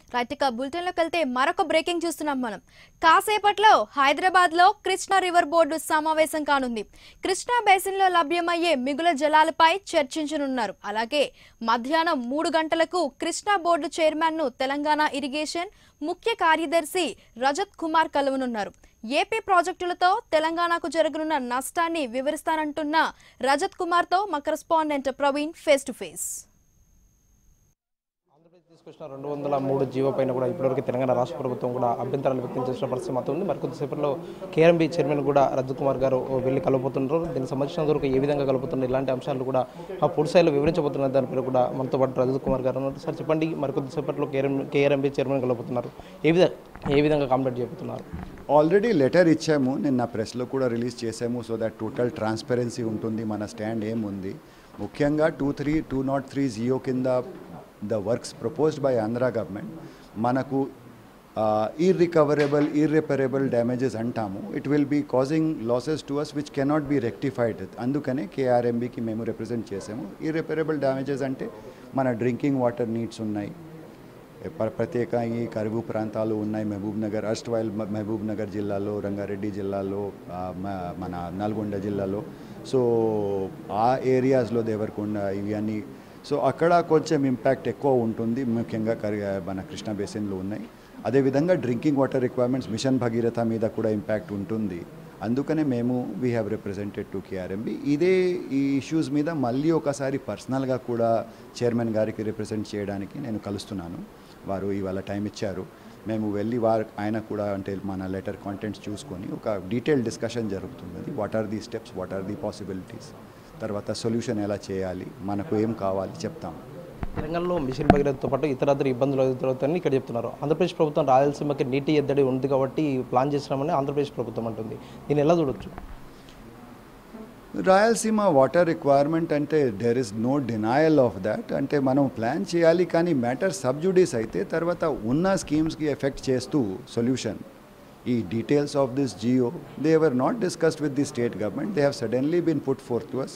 Right ఇక బులెటిన్లోకి వెళ్తే మరొక బ్రేకింగ్ చూస్తున్నాం మనం. కాసేపట్లో హైదరాబాద్లో కృష్ణా రివర్ బోర్డు సమావేశం కానుంది. కృష్ణా బేసిన్లో లభ్యమయ్యే మిగుల జలాలపై చర్చించనున్నారు. అలాగే మధ్యాహ్నం 3 గంటలకు కృష్ణా బోర్డు చైర్మన్ను తెలంగాణ ఇరిగేషన్ ముఖ్య కార్యదర్శి రజత్ కుమార్ కలవనున్నారు. ఏపీ ప్రాజెక్టులతో తెలంగాణకు జరగనున్న నష్టాన్ని వివరిస్తానంటున్న రజత్ కుమార్తో మా correspondent Praveen face to face. తీసుకొచ్చిన 203 జీవో పైన కూడా ఇప్పటివరకు తెలంగాణ రాష్ట్ర ప్రభుత్వం కూడా అభ్యంతరాలు వ్యక్తం చేసిన పరిస్థితి మాత్రం ఉంది. మరికొద్దిసేపట్లో కేఆర్ఎంబీ చైర్మన్ కూడా రజత్ కుమార్ గారు వెళ్ళి కలవబోతున్నారు. దీనికి సంబంధించిన వరకు ఏ విధంగా కలుపుతున్నారు, ఇలాంటి అంశాలు కూడా పూర్తి స్థాయిలో వివరించబోతున్నారు. దానిపై కూడా మనతో పాటు రజత్ కుమార్ గారు ఉన్నారు. సార్ చెప్పండి, మరికొద్దిసేపట్లో కేఆర్ఎంబీ చైర్మన్ కలుపుతున్నారు, ఏ విధంగా కాంప్లీట్ చేయబోతున్నారు? ఆల్రెడీ లెటర్ ఇచ్చాము, నిన్న ప్రెస్లో కూడా రిలీజ్ చేసాము. సో దట్ టోటల్ ట్రాన్స్పరెన్సీ ఉంటుంది, మన స్టాండ్ ఏముంది. ముఖ్యంగా 203 జియో కింద the works proposed by Andhra government manaku irreparable damages antamu. It will be causing losses to us which cannot be rectified. Andukane KRMB ki memu represent chesamu. Irreparable damages ante mana drinking water needs unnai, ప్రత్యేక ఈ కరువు ప్రాంతాలు ఉన్నాయి. మహబూబ్ నగర్ అస్ట్వైల్ మహబూబ్ నగర్ జిల్లాలో, రంగారెడ్డి జిల్లాలో, మన నల్గొండ జిల్లాలో, so ఆ ఏరియాస్లో దేవరకొండ ఇవన్నీ, సో అక్కడ కొంచెం ఇంపాక్ట్ ఎక్కువ ఉంటుంది. ముఖ్యంగా మన కృష్ణా బేసిన్లో ఉన్నాయి. అదేవిధంగా drinking water requirements mission Bhagiratha మీద కూడా ఇంపాక్ట్ ఉంటుంది. అందుకనే మేము we have represented to KRMB. ఈ ఇష్యూస్ మీద మళ్ళీ ఒకసారి పర్సనల్గా కూడా చైర్మన్ గారికి రిప్రజెంట్ చేయడానికి నేను కలుస్తున్నాను. వారు ఇవాళ టైం ఇచ్చారు. మేము వెళ్ళి ఆయన కూడా అంటే మన లెటర్ కాంటెంట్స్ చూసుకొని ఒక డీటెయిల్ డిస్కషన్ జరుగుతుంది. What are the steps, what are the possibilities, తర్వాత సొల్యూషన్ ఎలా చేయాలి, మనకు ఏం కావాలి చెప్తాం. తెలంగాణలో మిషన్ భగీరథతో పాటు ఇతర ఇబ్బందులు ఎదురవుతాయని ఇక్కడ చెప్తున్నారు. ఆంధ్రప్రదేశ్ ప్రభుత్వం రాయలసీమకి నీటి ఎద్దడి ఉంది కాబట్టి ప్లాన్ చేసినామని ఆంధ్రప్రదేశ్ ప్రభుత్వం అంటుంది. దీన్ని ఎలా చూడొచ్చు? రాయలసీమ వాటర్ రిక్వైర్మెంట్ అంటే there is no denial of that. అంటే మనం ప్లాన్ చేయాలి, కానీ మ్యాటర్ సబ్జుడిస్ అయితే తర్వాత ఉన్న స్కీమ్స్కి ఎఫెక్ట్ చేస్తూ సొల్యూషన్, ఈ details of this GO they were not discussed with the state government. They have suddenly been put forth to us.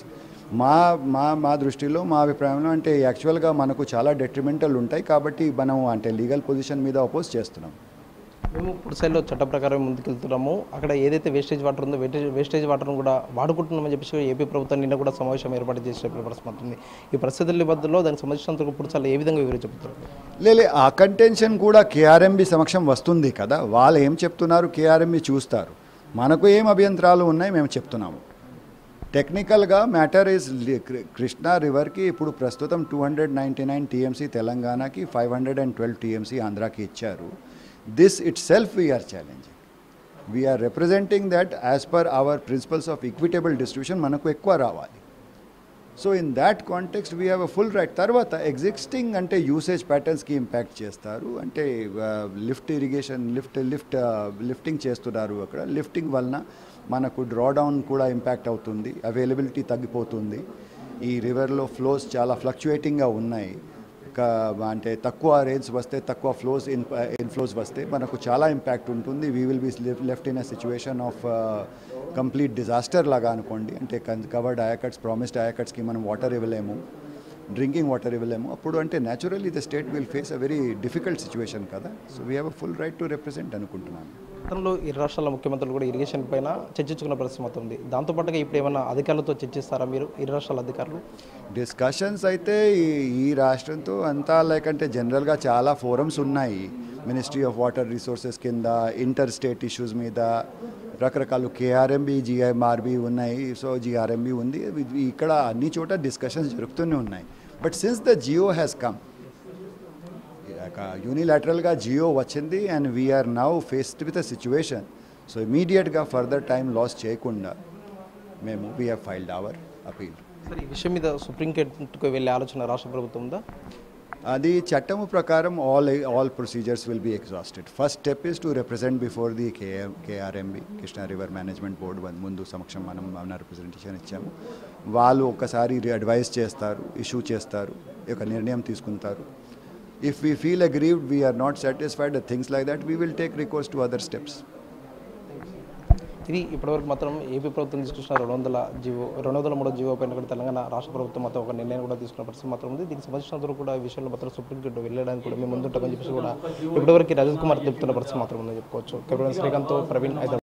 మా దృష్టిలో, మా అభిప్రాయంలో అంటే యాక్చువల్గా మనకు చాలా డెట్రిమెంటల్ ఉంటాయి కాబట్టి మనం అంటే లీగల్ పొజిషన్ మీద అపోజ్ చేస్తున్నాం. మేము పూర్తి స్థాయిలో చట్ట ప్రకారం ముందుకెళ్తున్నాము. అక్కడ ఏదైతే వేస్టేజ్ వాటర్ ఉందో వేస్టేజ్ వాటర్ను కూడా వాడుకుంటున్నామని చెప్పేసి ఏపీ ప్రభుత్వం నిన్న కూడా సమావేశం ఏర్పాటు చేసే పరిస్థితి అవుతుంది. ఈ పరిస్థితుల మధ్యలో దానికి సంబంధించినంత పూర్తి స్థాయిలో ఏ విధంగా వివరించబోతున్నారు? లేలే, ఆ కంటెన్షన్ కూడా కేఆర్ఎంబి సమక్షం వస్తుంది కదా. వాళ్ళు ఏం చెప్తున్నారు కేఆర్ఎంబి చూస్తారు. మనకు ఏం అభ్యంతరాలు ఉన్నాయి మేము చెప్తున్నాము. టెక్నికల్గా మ్యాటర్ ఈజ్ కృష్ణా రివర్కి ఇప్పుడు ప్రస్తుతం 299 టీఎంసీ తెలంగాణకి, 512 టీఎంసీ ఆంధ్రాకి ఇచ్చారు. This itself we are challenging. We are representing that as per our principles of equitable distribution manaku ekkuva ravali. So in that context we have a full right. Tarvata existing ante usage patterns ki impact chestaru, ante lift irrigation lifting chestunaru. Akkada lifting valna manaku drawdown kuda impact avutundi, availability taggipotundi. Ee river lo flows chala fluctuating ga unnayi. అంటే తక్కువ range వస్తే, తక్కువ inflows వస్తే మనకు చాలా impact ఉంటుంది. We will be left in a situation of complete disaster లాగా అనుకోండి. అంటే కవర్డ్ ఆయకట్స్, ప్రామిస్డ్ ఆయకట్స్కి మనం వాటర్ ఇవ్వలేము, డ్రింకింగ్ వాటర్ ఇవ్వలేము. అప్పుడు అంటే naturally the state will face a very difficult situation కదా. So we have a full right to represent అనుకుంటున్నాను. గతంలో ఇరు రాష్ట్రాల ముఖ్యమంత్రులు కూడా ఇరిగేషన్ పైన చర్చించుకున్న పరిస్థితి అవుతుంది. దాంతోపాటుగా ఇప్పుడు ఏమైనా అధికారులతో చర్చిస్తారా మీరు, ఇరు రాష్ట్రాల అధికారులు? డిస్కషన్స్ అయితే ఈ రాష్ట్రంతో అంతా లేకంటే జనరల్గా చాలా ఫోరమ్స్ ఉన్నాయి. మినిస్ట్రీ ఆఫ్ వాటర్ రిసోర్సెస్ కింద ఇంటర్ స్టేట్ ఇష్యూస్ మీద రకరకాల కేఆర్ఎంబి, జిఐఎంఆర్బి ఉన్నాయి. సో జిఆర్ఎంబి ఉంది. ఇక్కడ అన్ని చోట డిస్కషన్స్ జరుగుతూనే ఉన్నాయి. But since the GO has come, యూనిలాటరల్గా జియో వచ్చింది and we are now faced with a situation. So ఇమీడియట్గా ఫర్దర్ టైం లాస్ చేయకుండా మేము we have filed our appeal. సరే, ఈ విషయం మీద సుప్రీంకోర్టుకు వెళ్ళే ఆలోచన రాష్ట్ర ప్రభుత్వం ఉందా? అది చట్టము ప్రకారం all procedures will be exhausted. First step is to represent before the KRMB, Krishna river management board ముందు సమక్షం మనం మన రిప్రజెంటేషన్ ఇచ్చాము. వాళ్ళు ఒకసారి అడ్వైస్ చేస్తారు, ఇష్యూ చేస్తారు, ఒక నిర్ణయం తీసుకుంటారు. If we feel aggrieved, we are not satisfied, things like that, we will take recourse to other steps. ఇది ఇప్పటివరకు మాత్రం ఏపీ ప్రభుత్వం తీసుకొచ్చిన 203 జీవో పైన కూడా తెలంగాణ రాష్ట్ర ప్రభుత్వం మాత్రం ఒక నిర్ణయం కూడా తీసుకున్న పరిస్థితి మాత్రం ఉంది. దీనికి సంబంధించినంత కూడా ఈ విషయంలో మాత్రం సుప్రీంకోర్టు వెళ్ళడానికి కూడా మేము ముందుంటామని చెప్పేసి కూడా ఇప్పటివరకు రజత్ కుమార్ చెప్తున్న పరిస్థితి మాత్రం ఉందని చెప్పుకోవచ్చు. శ్రీకాంత్, ప్రవీణ్.